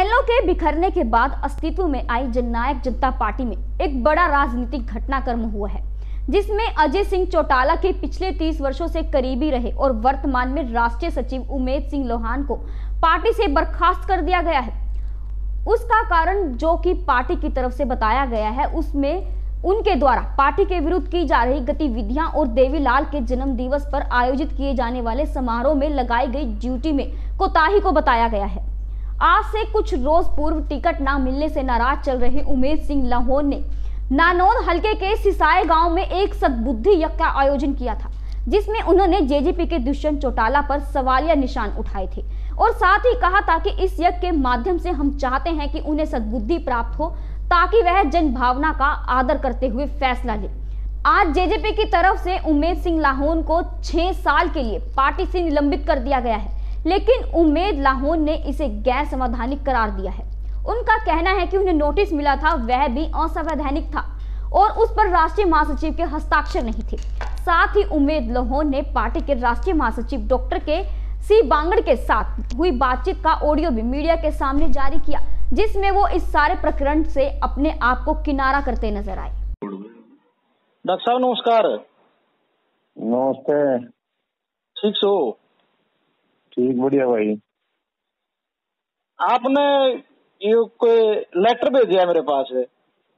इनेलो के बिखरने के बाद अस्तित्व में आई जननायक जनता पार्टी में एक बड़ा राजनीतिक घटनाक्रम हुआ है, जिसमें अजय सिंह चौटाला के पिछले 30 वर्षों से करीबी रहे और वर्तमान में राष्ट्रीय सचिव उमेद सिंह लोहान को पार्टी से बर्खास्त कर दिया गया है। उसका कारण जो कि पार्टी की तरफ से बताया गया है, उसमें उनके द्वारा पार्टी के विरुद्ध की जा रही गतिविधियां और देवीलाल के जन्म दिवस पर आयोजित किए जाने वाले समारोह में लगाई गई ड्यूटी में कोताही को बताया गया है। आज से कुछ रोज पूर्व टिकट न मिलने से नाराज चल रहे उमेद सिंह लोहान ने नानौद हलके के सिसाई गांव में एक सद्बुद्धि यज्ञ का आयोजन किया था, जिसमें उन्होंने जेजेपी के दुष्यंत चौटाला पर सवालिया निशान उठाए थे और साथ ही कहा था कि इस यज्ञ के माध्यम से हम चाहते हैं कि उन्हें सद्बुद्धि प्राप्त हो ताकि वह जन भावना का आदर करते हुए फैसला ले। आज जेजेपी की तरफ से उमेद सिंह लोहान को 6 साल के लिए पार्टी से निलंबित कर दिया गया है, लेकिन उमेद लोहान ने इसे गैर संवैधानिक करार दिया है। उनका कहना है कि उन्हें नोटिस मिला था, वह भी असंवैधानिक था और उस पर राष्ट्रीय महासचिव के हस्ताक्षर नहीं थे। साथ ही उमेद लोहान ने पार्टी के राष्ट्रीय महासचिव डॉक्टर के सी बांगड़ के साथ हुई बातचीत का ऑडियो भी मीडिया के सामने जारी किया, जिसमें वो इस सारे प्रकरण से अपने आप को किनारा करते नजर आए। डॉक्टर साहब नमस्कार। नमस्ते। ठीक सो? ठीक, बढ़िया भाई। आपने ये कोई लेटर भेजा है मेरे पास है?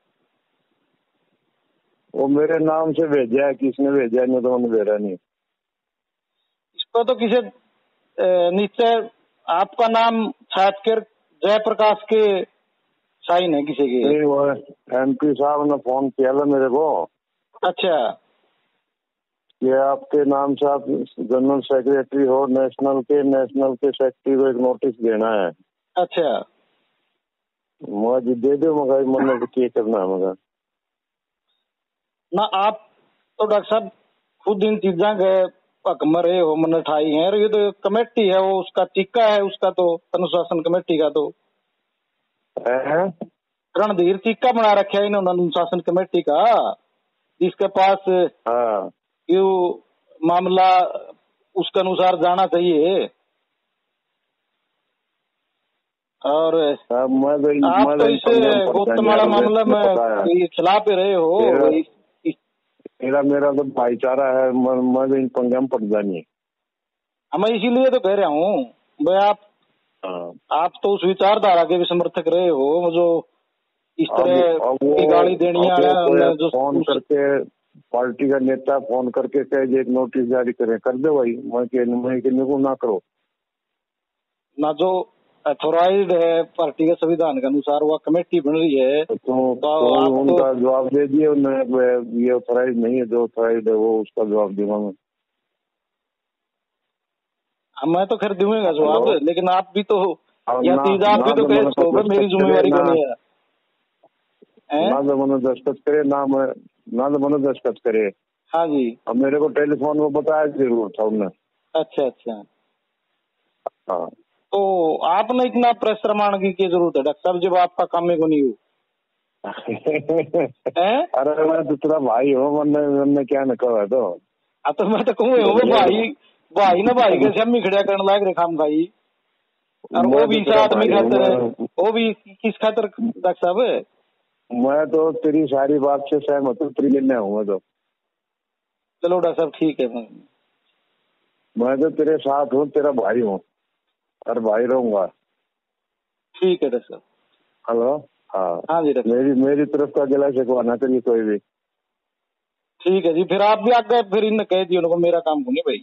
वो मेरे नाम से भेजा है, किसने भेजा नहीं तो मैंने भेजा नहीं। इस पर तो किसी नीचे आपका नाम छाप कर जयप्रकाश के साइन है किसी के? नहीं, वो MP साहब ने फोन किया था मेरे को। अच्छा। ये आपके नाम से आप जनरल सेक्रेटरी हो नेशनल के सेक्रेटरी को एक नोटिस देना है। अच्छा। मुझे दे दो, मगर मैंने क्या करना है मगर ना। आप तो डॉक्टर साहब खुद इन चीजा के पक मरे हो, मन ठाई है। ये तो कमेटी है, वो उसका टीका है, उसका तो अनुशासन कमेटी का तो रणधीर टीका बना रखा है इन्होंने अनुशासन कमेटी का, जिसके पास ये मामला उसके अनुसार जाना चाहिए। और आप तो इसे गौतमवाड़ा मामला में खिलाफ रहे हो। मेरा तो भाईचारा है, मैं इन पंगे में पड़ जानी। मैं इसीलिए तो कह रहा हूँ भाई, आप तो उस विचारधारा के भी समर्थक रहे हो जो इस तरह की गाली देनी है। जो फोन करके पार्टी का नेता फोन करके कहे एक नोटिस जारी करे, कर दो भाई। मैं ना करो ना, जो अथोराइज्ड है पार्टी के संविधान के अनुसार वो कमेटी बन रही है तो उनका जवाब दे दिए। ये अथोराइज नहीं है, जो अथोराइज है वो उसका जवाब दूंगा मैं तो खैर दूंगा जवाब, लेकिन आप भी तो या चीज आप भी तो कहे मेरी जिम्मेवारी को नहीं है ना। तो मैंने दस्तखत करे ना तो मैंने दस्तखत करे। हाँ जी। अब मेरे को टेलीफोन में बताया जरूर था उन्हें। अच्छा अच्छा। हाँ, तो आपने इतना प्रेशर मारने की जरूरत है डॉक्टर साहब, जब आपका काम को नहीं हो? अरे मैं तो तेरा भाई हो, मैंने क्या न कहा तो। तो मैं तो कहूँ भाई ना भाई के शम्मी खड़ा करने लायक रे खाम भाई। और वो भी आदमी खातर है, वो भी किस खातर डॉक्टर साहब? मैं तो तेरी सारी बात से सहमत हूँ, तेरी लेने आऊंगा तो। चलो डॉक्टर साहब ठीक है, मैं तो तेरे साथ हूँ, तेरा भाई हूँ और भाई रहूंगा। ठीक है डॉक्टर साहब। हेलो। हाँ जी डॉक्टर। मेरी तरफ का गला शिकवाना करिए कोई भी। ठीक है जी। फिर आप भी आगे फिर इन कह दिए उनको, मेरा काम को नहीं भाई।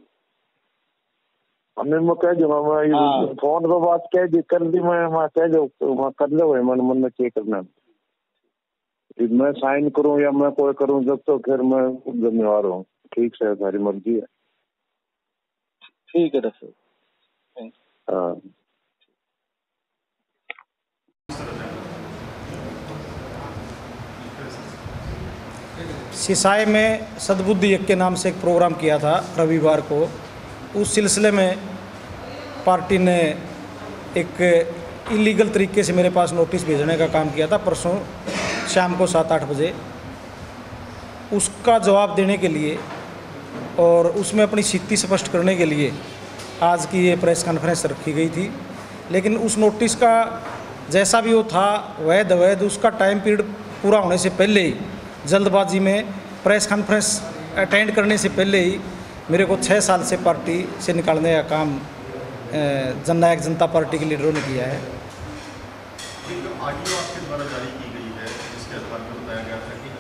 मैं कह दूंगा, मैं फोन पर बात कह दी कर दी, मैं कह दो कर लो भाई। मन में क्या करना, मैं साइन करूं या मैं कोई करूं, जब तो फिर मैं जिम्मेवार हूँ। ठीक से सारी मर्जी है। ठीक है डॉक्टर साहब। हाँ। सिसाई में सद्बुद्धि यज्ञ के नाम से एक प्रोग्राम किया था रविवार को। उस सिलसिले में पार्टी ने एक इलीगल तरीके से मेरे पास नोटिस भेजने का काम किया था परसों शाम को 7-8 बजे। उसका जवाब देने के लिए और उसमें अपनी स्थिति स्पष्ट करने के लिए आज की ये प्रेस कॉन्फ्रेंस रखी गई थी। लेकिन उस नोटिस का जैसा भी वो था वैध अवैध, उसका टाइम पीरियड पूरा होने से पहले ही, जल्दबाजी में प्रेस कॉन्फ्रेंस अटेंड करने से पहले ही मेरे को 6 साल से पार्टी से निकालने का काम जननायक जनता पार्टी के लीडरों ने किया है। ऑडियो आपके द्वारा जारी की गई है जिसके आधार पर बताया गया था कि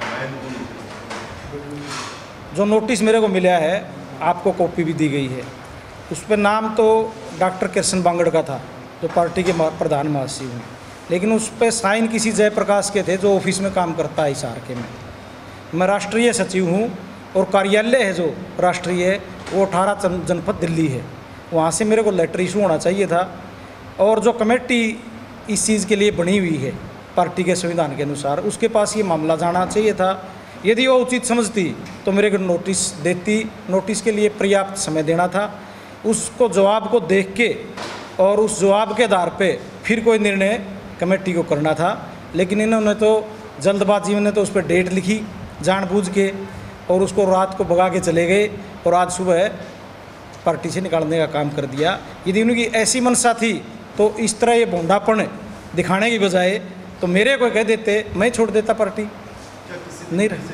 जो नोटिस मेरे को मिला है, आपको कॉपी भी दी गई है, उस पर नाम तो डॉक्टर कृष्ण बांगड़ का था जो पार्टी के प्रधान महासचिव हैं, लेकिन उस पर साइन किसी जयप्रकाश के थे जो ऑफिस में काम करता है हिसार के में। मैं राष्ट्रीय सचिव हूँ और कार्यालय है जो राष्ट्रीय वो 18 जनपद दिल्ली है, वहाँ से मेरे को लेटर इशू होना चाहिए था। और जो कमेटी इस चीज़ के लिए बनी हुई है पार्टी के संविधान के अनुसार, उसके पास ये मामला जाना चाहिए था। यदि वो उचित समझती तो मेरे को नोटिस देती, नोटिस के लिए पर्याप्त समय देना था, उसको जवाब को देख के और उस जवाब के आधार पे फिर कोई निर्णय कमेटी को करना था। लेकिन इन्होंने तो जल्दबाजी में तो उस पर डेट लिखी जानबूझ के और उसको रात को भगा के चले गए और आज सुबह पार्टी से निकालने का काम कर दिया। यदि उनकी ऐसी मंशा थी तो इस तरह ये भोंडापन दिखाने की बजाय तो मेरे को कह देते, मैं छोड़ देता पार्टी। नहीं रहे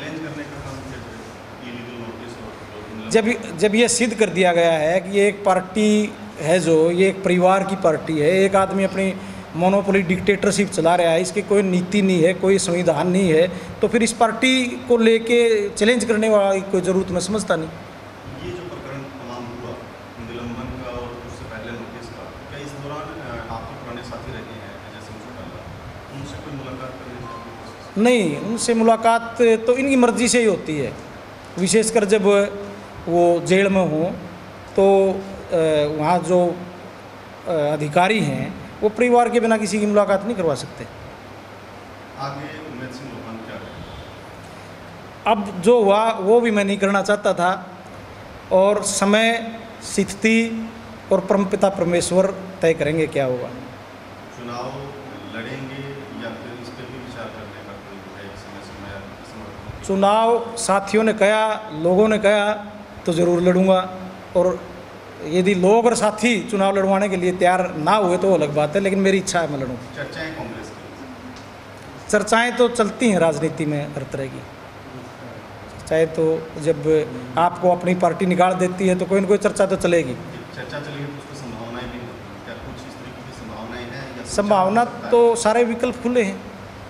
जब ये सिद्ध कर दिया गया है कि ये एक पार्टी है, जो ये एक परिवार की पार्टी है, एक आदमी अपनी मोनोपोली डिक्टेटरशिप चला रहा है, इसकी कोई नीति नहीं है, कोई संविधान नहीं है, तो फिर इस पार्टी को लेके चैलेंज करने वाली कोई ज़रूरत मैं समझता नहीं। ये जो प्रकरण तमाम हुआ निलंबन का और उससे पहले नोटिस का, क्या इस दौरान आपके पुराने साथी रहे हैं जैसे उनसे कोई मुलाकात करने? नहीं, उनसे मुलाकात तो इनकी मर्जी से ही होती है, विशेषकर जब वो जेल में हों तो वहाँ जो अधिकारी हैं वो परिवार के बिना किसी की मुलाकात नहीं करवा सकते। आगे उम्मेद सिंह लोहान क्या है? अब जो हुआ वो भी मैं नहीं करना चाहता था और समय, स्थिति और परमपिता परमेश्वर तय करेंगे क्या होगा। चुनाव लड़ेंगे या फिर इस पर भी विचार करने का कोई है समय? चुनाव साथियों ने कहा, लोगों ने कहा तो ज़रूर लड़ूंगा, और यदि लोग और साथी चुनाव लड़वाने के लिए तैयार ना हुए तो वो अलग बात है, लेकिन मेरी इच्छा है मैं लड़ूँ। चर्चाएं कांग्रेस की? चर्चाएं तो चलती हैं राजनीति में हर तरह की चर्चाएं, तो जब आपको अपनी पार्टी निकाल देती है तो कोई न कोई चर्चा तो चलेगी। चर्चा चलेगी तो उसकी संभावनाएं भी, क्या कुछ इस तरीके की संभावनाएं हैं? संभावना तो सारे विकल्प खुले हैं।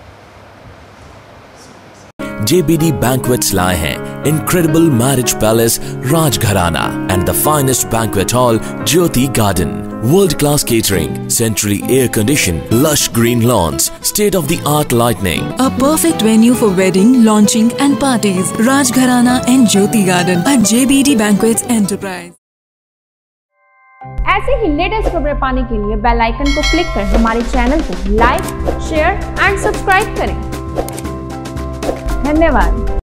JBD Banquets लाए हैं incredible marriage palace Rajgharana and the finest banquet hall Jyoti Garden. World-class catering, centrally air-conditioned, lush green lawns, state-of-the-art lighting. A perfect venue for wedding, launching and parties. Rajgharana and Jyoti Garden at JBD Banquets Enterprise. ऐसे ही latest खबरें पाने के लिए bell icon को click कर हमारे channel को like, share and subscribe करें। धन्यवाद।